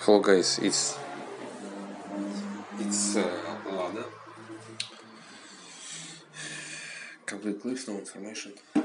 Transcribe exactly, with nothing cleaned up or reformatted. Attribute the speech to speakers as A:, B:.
A: Hello guys, it's it's uh, Lana. Complete clips, no information.